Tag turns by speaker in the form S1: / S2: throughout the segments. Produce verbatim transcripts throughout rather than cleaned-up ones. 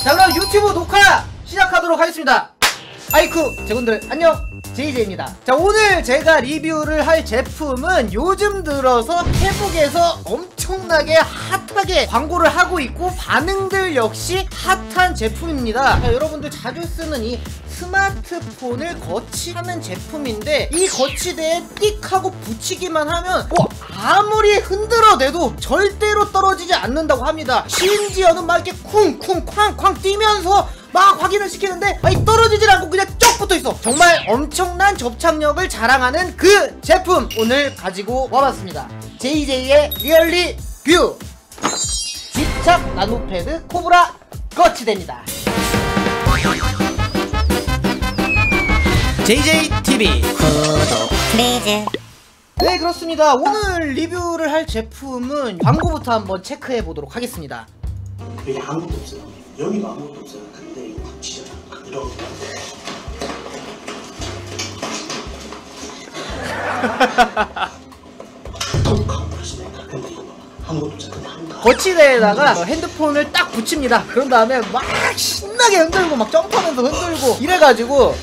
S1: 자, 그럼 유튜브 녹화 시작하도록 하겠습니다. 아이쿠 제군들 안녕, 제이제이입니다. 자, 오늘 제가 리뷰를 할 제품은 요즘 들어서 페북에서 엄청나게 핫하게 광고를 하고 있고 반응들 역시 핫한 제품입니다. 자, 여러분들 자주 쓰는 이 스마트폰을 거치하는 제품인데, 이 거치대에 띡 하고 붙이기만 하면 뭐 아무리 흔들어대도 절대로 떨어지지 않는다고 합니다. 심지어는 막 이렇게 쿵쿵 쾅쾅 뛰면서 막 확인을 시키는데 아니 떨어지질 않고 그냥 쭉 붙어있어. 정말 엄청난 접착력을 자랑하는 그 제품 오늘 가지고 와봤습니다. 제이제이의 리얼리 뷰 집착 나노패드 코브라 거치대입니다. 제이제이티비 구독 플리즈. 네, 그렇습니다. 오늘 리뷰를 할 제품은 광고부터 한번 체크해 보도록 하겠습니다.
S2: 여기 아무것도 없어요. 여기도 아무것도 없어요. 근데 이거 진짜 이렇게 톡하고 하시니까 근데 이거 아무것도 없어요. 근데 한가
S1: 거치대에다가 핸드폰을 딱 붙입니다. 그런 다음에 막 신나게 흔들고 막 점프하면서 흔들고 이래가지고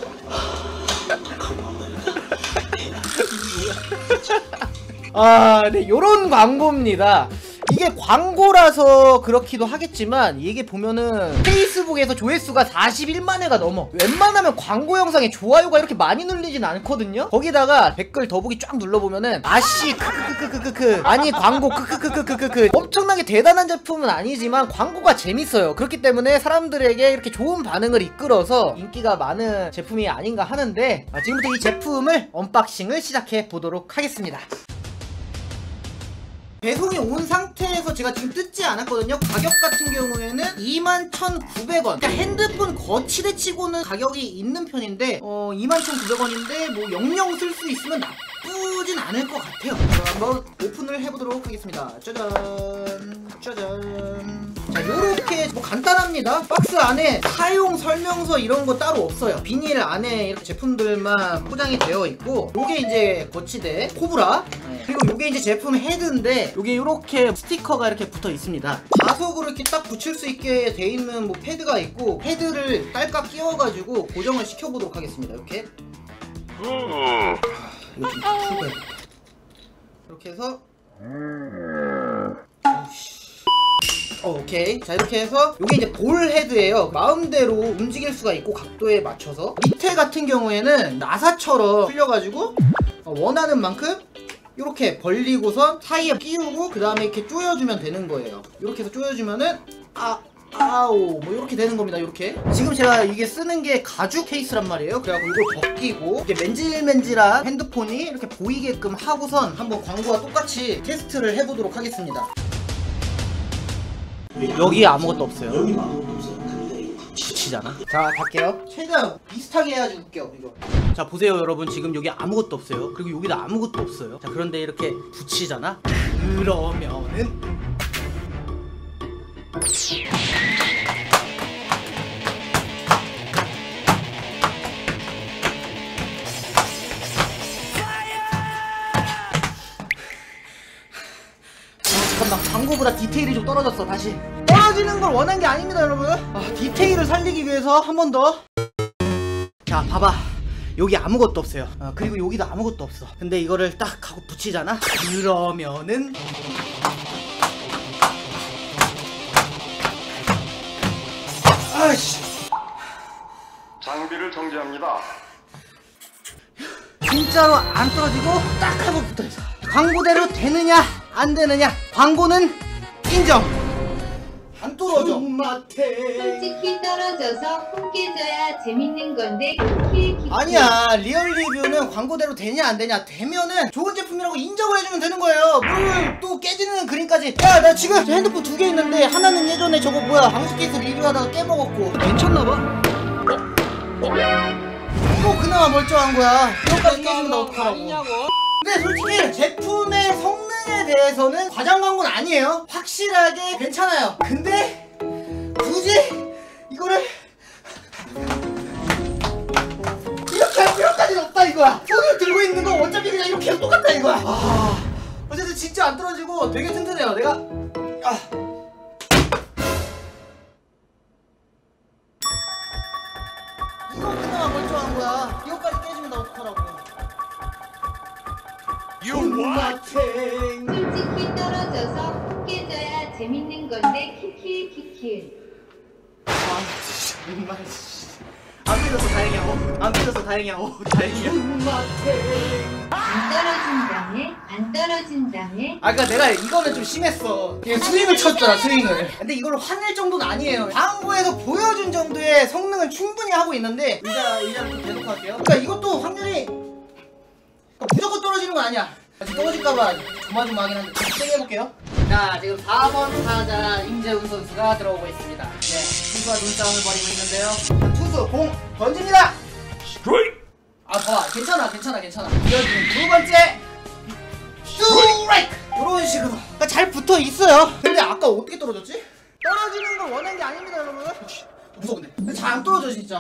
S1: 아, 네, 요런 광고입니다. 이게 광고라서 그렇기도 하겠지만 이게 보면은 페이스북에서 조회수가 사십일만 회가 넘어. 웬만하면 광고 영상에 좋아요가 이렇게 많이 눌리진 않거든요. 거기다가 댓글 더보기 쫙 눌러보면은 아씨 크크크크크크 아니 광고 크크크크크크 엄청나게 대단한 제품은 아니지만 광고가 재밌어요. 그렇기 때문에 사람들에게 이렇게 좋은 반응을 이끌어서 인기가 많은 제품이 아닌가 하는데, 아, 지금부터 이 제품을 언박싱을 시작해 보도록 하겠습니다. 배송이 온 상태에서 제가 지금 뜯지 않았거든요. 가격 같은 경우에는 이만 천구백 원. 그러니까 핸드폰 거치대 치고는 가격이 있는 편인데 어 이만 천구백 원인데 뭐 영영 쓸 수 있으면 나쁘진 않을 것 같아요. 자, 한번 오픈을 해보도록 하겠습니다. 짜잔 짜잔. 자, 요렇게 뭐 간단합니다. 박스 안에 사용 설명서 이런 거 따로 없어요. 비닐 안에 이렇게 제품들만 포장이 되어 있고, 요게 이제 거치대 코브라, 그리고 요게 이제 제품 헤드인데 요게 요렇게 스티커가 이렇게 붙어 있습니다. 자석으로 이렇게 딱 붙일 수 있게 돼 있는 뭐 패드가 있고, 패드를 딸깍 끼워가지고 고정을 시켜보도록 하겠습니다. 이렇게 이거 좀 풀고 해야겠다. 이렇게 해서 어, 오케이. 자, 이렇게 해서 이게 이제 볼 헤드예요. 마음대로 움직일 수가 있고 각도에 맞춰서. 밑에 같은 경우에는 나사처럼 풀려가지고 원하는 만큼 이렇게 벌리고선 사이에 끼우고 그 다음에 이렇게 조여주면 되는 거예요. 이렇게 해서 조여주면은 아 아우 뭐 이렇게 되는 겁니다. 이렇게 지금 제가 이게 쓰는 게 가죽 케이스란 말이에요. 그래갖고 이걸 벗기고 이게 맨질맨질한 핸드폰이 이렇게 보이게끔 하고선 한번 광고와 똑같이 테스트를 해보도록 하겠습니다. 여기 아무것도 없어요.
S2: 여기 아무것도 없어요. 근데 이거
S1: 붙이잖아. 자, 갈게요. 최대한 비슷하게 해가지고 볼게요. 이거. 자, 보세요 여러분. 지금 여기 아무것도 없어요. 그리고 여기도 아무것도 없어요. 자, 그런데 이렇게 붙이잖아. 그러면은 잠깐만, 광고보다 디테일이 좀 떨어졌어. 다시 떨어지는 걸 원한 게 아닙니다 여러분. 아, 디테일을 살리기 위해서 한 번 더. 자, 봐봐. 여기 아무것도 없어요. 어, 그리고 여기도 아무것도 없어. 근데 이거를 딱 하고 붙이잖아. 그러면은 아이씨,
S3: 장비를 정지합니다.
S1: 진짜로 안 떨어지고 딱 하고 붙어있어. 광고대로 되느냐 안 되느냐, 광고는 인정. 안 떨어져.
S4: 솔직히 떨어져서 콩 깨져야 재밌는 건데 콩킬 기분.
S1: 아니야, 리얼 리뷰는 광고대로 되냐 안 되냐, 되면은 좋은 제품이라고 인정을 해주면 되는 거예요. 뭘 또 깨지는 그림까지. 야, 나 지금 핸드폰 두 개 있는데 하나는 예전에 저거 뭐야 방수 케이스 리뷰하다가 깨먹었고 괜찮나봐. 어? 어? 또 그나마 멀쩡한 거야. 이거까지 깨지면 나 어떡하라고. 근데 솔직히 제품의 성능에 대해서는 과장 광고는 아니에요. 확실하게 괜찮아요. 근데 굳이 이거를 이렇게 할 필요까지는 없다 이거야. 손을 들고 있는 거 어차피 그냥 이렇게 해도 똑같다 이거야. 아, 어쨌든 진짜 안 떨어지고 되게 튼튼해요. 내가 아 떨어진다 어떡하라고.
S2: 존맛탱.
S4: 솔직히 떨어져서 훅 깨져야 재밌는 건데 키킬 키킬.
S1: 아 정말 안 믿어서 다행이야. 어, 안 믿어서 다행이야. 어, 다행이야.
S2: 존맛탱.
S4: 안 떨어진다네 안 떨어진다네.
S1: 아까 그러니까 내가 이거는 좀 심했어. 그냥 스윙을 쳤잖아 스윙을. 근데 이걸 화낼 정도는 아니에요. 광고에서 보여준 정도의 성능은 충분히 하고 있는데 의자 의자를 좀 대놓고 할게요. 그러니까 이것도 확률이 그러니까 무조건 떨어지는 건 아니야. 아직 떨어질까봐 조마조마하긴 한데 좀 세게 해볼게요. 자 지금 사 번 타자 임재훈 선수가 들어오고 있습니다. 네, 투수와 눈싸움을 벌이고 있는데요. 자, 투수 공 던집니다. 아 봐봐 괜찮아 괜찮아 괜찮아. 이어지는 두 번째 스트라이크. 이런 식으로 그러니까 잘 붙어 있어요. 근데 아까 어떻게 떨어졌지? 떨어지는 걸 원하는 게 아닙니다 여러분. 무서워 근데 잘 안 떨어져 진짜.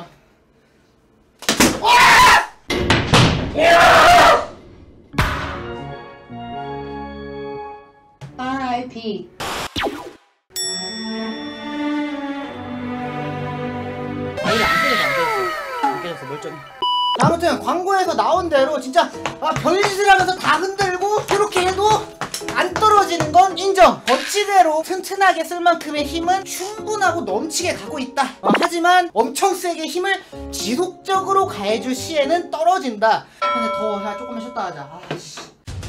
S4: 알 아이 피.
S1: 아니 안 깨졌어 안 깨졌어 안 깨졌어 멀쩡히. 아무튼 광고에서 나온 대로 진짜 아, 별짓을 하면서 다 흔들고 이렇게 해도 안 떨어지는 건 인정. 거치대로 튼튼하게 쓸 만큼의 힘은 충분하고 넘치게 가고 있다. 어, 하지만 엄청 세게 힘을 지속적으로 가해줄 시에는 떨어진다. 근데 더 야, 조금만 쉬었다 하자. 아, 씨.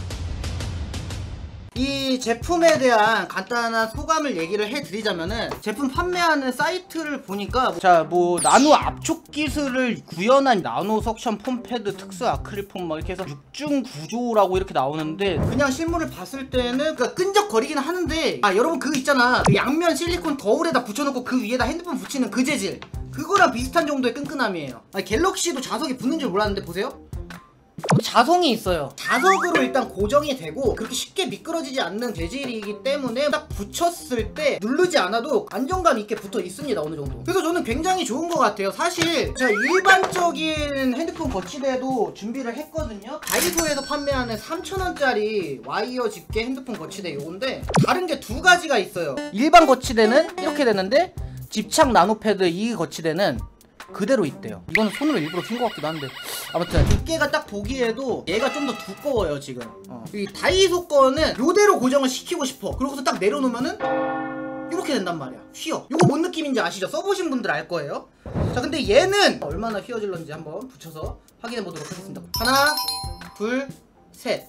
S1: 이 제품에 대한 간단한 소감을 얘기를 해드리자면은 제품 판매하는 사이트를 보니까 자 뭐 나노 압축 기술을 구현한 나노 석션 폼패드 특수 아크릴 폼 막 이렇게 해서 육중 구조라고 이렇게 나오는데 그냥 실물을 봤을 때는 그러니까 끈적거리긴 하는데 아 여러분 그거 있잖아 그 양면 실리콘 거울에다 붙여놓고 그 위에다 핸드폰 붙이는 그 재질 그거랑 비슷한 정도의 끈끈함이에요. 아, 갤럭시도 자석이 붙는 줄 몰랐는데 보세요. 자성이 있어요. 자석으로 일단 고정이 되고 그렇게 쉽게 미끄러지지 않는 재질이기 때문에 딱 붙였을 때 누르지 않아도 안정감 있게 붙어 있습니다 어느 정도. 그래서 저는 굉장히 좋은 것 같아요. 사실 제가 일반적인 핸드폰 거치대도 준비를 했거든요. 다이소에서 판매하는 삼천 원짜리 와이어 집게 핸드폰 거치대 요건데 다른 게 두 가지가 있어요. 일반 거치대는 이렇게 되는데 집착 나노패드 이 거치대는 그대로 있대요. 이거는 손으로 일부러 핀 것 같기도 한데 아무튼 두께가 딱 보기에도 얘가 좀 더 두꺼워요 지금. 어. 이 다이소 거는 요대로 고정을 시키고 싶어. 그러고서 딱 내려놓으면은 이렇게 된단 말이야. 휘어. 요거 뭔 느낌인지 아시죠? 써보신 분들 알 거예요. 자 근데 얘는 얼마나 휘어질런지 한번 붙여서 확인해 보도록 하겠습니다. 하나 둘 셋.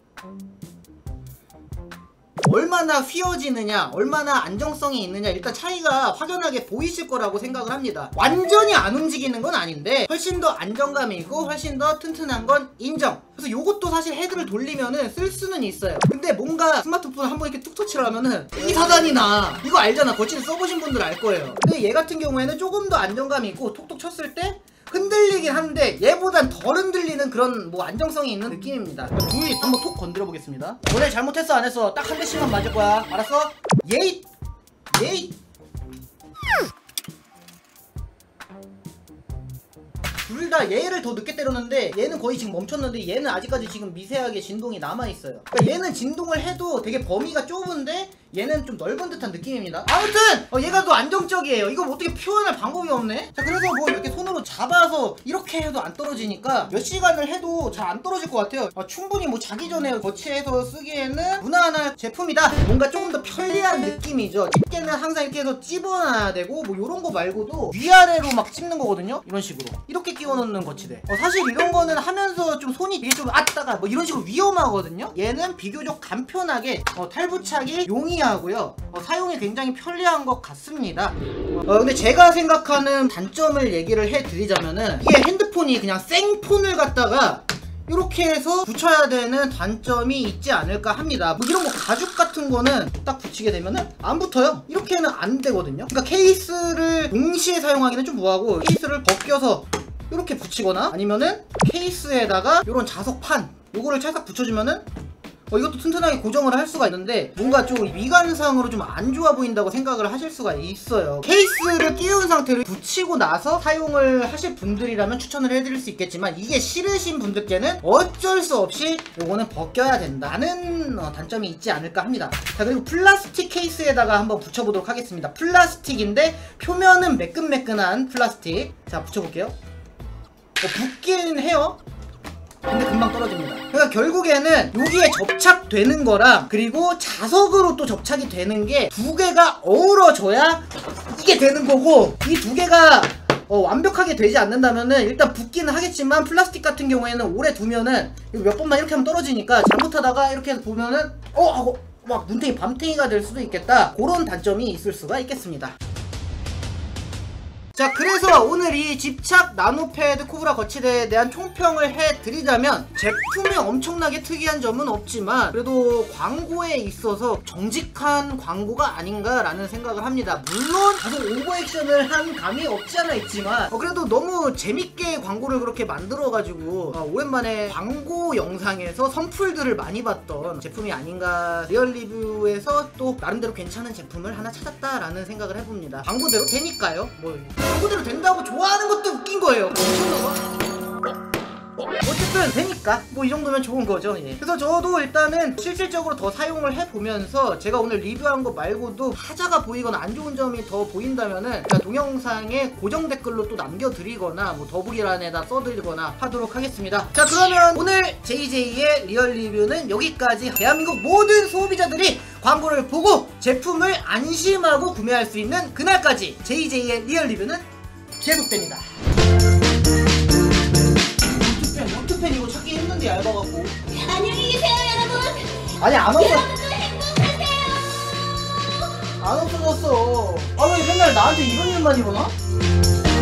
S1: 얼마나 휘어지느냐 얼마나 안정성이 있느냐 일단 차이가 확연하게 보이실 거라고 생각을 합니다. 완전히 안 움직이는 건 아닌데 훨씬 더 안정감이 있고 훨씬 더 튼튼한 건 인정. 그래서 요것도 사실 헤드를 돌리면은 쓸 수는 있어요. 근데 뭔가 스마트폰 한번 이렇게 툭 터치를 하면은 이 사단이 나. 이거 알잖아. 거치대 써보신 분들 알 거예요. 근데 얘 같은 경우에는 조금 더 안정감이 있고 톡톡 쳤을 때 흔들리긴 하는데 얘보단 덜 흔들리는 그런 뭐 안정성이 있는 느낌입니다. 둘이 한번 톡 건드려 보겠습니다. 오늘 잘못했어 안 했어? 딱 한 대씩만 맞을 거야. 알았어? 예이 예이. 둘 다 얘를 더 늦게 때렸는데 얘는 거의 지금 멈췄는데 얘는 아직까지 지금 미세하게 진동이 남아있어요. 그러니까 얘는 진동을 해도 되게 범위가 좁은데 얘는 좀 넓은 듯한 느낌입니다. 아무튼 어, 얘가 더 안정적이에요. 이거 뭐 어떻게 표현할 방법이 없네. 자 그래서 뭐 이렇게 손으로 잡아서 이렇게 해도 안 떨어지니까 몇 시간을 해도 잘 안 떨어질 것 같아요. 아, 충분히 뭐 자기 전에 거치해서 쓰기에는 무난한 제품이다. 뭔가 조금 더 편리한 느낌이죠. 집게는 항상 이렇게 해서 찝어놔야 되고 뭐 이런 거 말고도 위아래로 막 찝는 거거든요. 이런 식으로 이렇게 끼워놓는 거치대. 어, 사실 이런 거는 하면서 좀 손이 되게 좀 아따가 뭐 이런 식으로 위험하거든요. 얘는 비교적 간편하게 어, 탈부착이 용이하고요. 어, 사용이 굉장히 편리한 것 같습니다. 어, 근데 제가 생각하는 단점을 얘기를 해드리자면은 이게 핸드폰이 그냥 생폰을 갖다가 이렇게 해서 붙여야 되는 단점이 있지 않을까 합니다. 뭐 이런 거 가죽 같은 거는 딱 붙이게 되면은 안 붙어요. 이렇게는 안 되거든요. 그러니까 케이스를 동시에 사용하기는 좀 뭐하고 케이스를 벗겨서 이렇게 붙이거나 아니면은 케이스에다가 이런 자석판 요거를 찰싹 붙여주면은 어, 이것도 튼튼하게 고정을 할 수가 있는데 뭔가 좀 미관상으로 좀 안 좋아 보인다고 생각을 하실 수가 있어요. 케이스를 끼운 상태로 붙이고 나서 사용을 하실 분들이라면 추천을 해드릴 수 있겠지만 이게 싫으신 분들께는 어쩔 수 없이 요거는 벗겨야 된다는 어, 단점이 있지 않을까 합니다. 자 그리고 플라스틱 케이스에다가 한번 붙여보도록 하겠습니다. 플라스틱인데 표면은 매끈매끈한 플라스틱. 자 붙여볼게요. 어, 붙긴 해요. 근데 금방 떨어집니다. 그러니까 결국에는 여기에 접착되는 거랑 그리고 자석으로 또 접착이 되는 게 두 개가 어우러져야 이게 되는 거고, 이 두 개가 어, 완벽하게 되지 않는다면은 일단 붙기는 하겠지만 플라스틱 같은 경우에는 오래 두면은 몇 번만 이렇게 하면 떨어지니까 잘못하다가 이렇게 해서 보면은 어 하고 막 눈탱이 밤탱이가 될 수도 있겠다. 그런 단점이 있을 수가 있겠습니다. 자, 그래서 오늘 이 집착 나노패드 코브라 거치대에 대한 총평을 해드리자면, 제품이 엄청나게 특이한 점은 없지만 그래도 광고에 있어서 정직한 광고가 아닌가라는 생각을 합니다. 물론 다소 오버액션을 한 감이 없지 않아 있지만 어, 그래도 너무 재밌게 광고를 그렇게 만들어가지고 어, 오랜만에 광고 영상에서 선풀들을 많이 봤던 제품이 아닌가. 리얼 리뷰에서 또 나름대로 괜찮은 제품을 하나 찾았다라는 생각을 해봅니다. 광고대로 되니까요. 뭐 광고대로 된다고 좋아하는 것도 웃긴 거예요. 어? 어쨌든 되니까 뭐 이 정도면 좋은 거죠. 예. 그래서 저도 일단은 실질적으로 더 사용을 해보면서 제가 오늘 리뷰한 거 말고도 하자가 보이거나 안 좋은 점이 더 보인다면은 제가 동영상에 고정 댓글로 또 남겨드리거나 뭐 더보기란에다 써드리거나 하도록 하겠습니다. 자, 그러면 오늘 제이제이의 리얼 리뷰는 여기까지. 대한민국 모든 소비자들이 광고를 보고 제품을 안심하고 구매할 수 있는 그날까지 제이제이의 리얼 리뷰는 계속됩니다. 노트펜, 노트펜 이거 찾기 힘든데 얇아갖고.
S5: 안녕히 계세요, 여러분.
S1: 아니, 안 없어.
S5: 여러분들 행복하세요.
S1: 안 없어졌어. 아, 왜 맨날 나한테 이런 일만 일어나?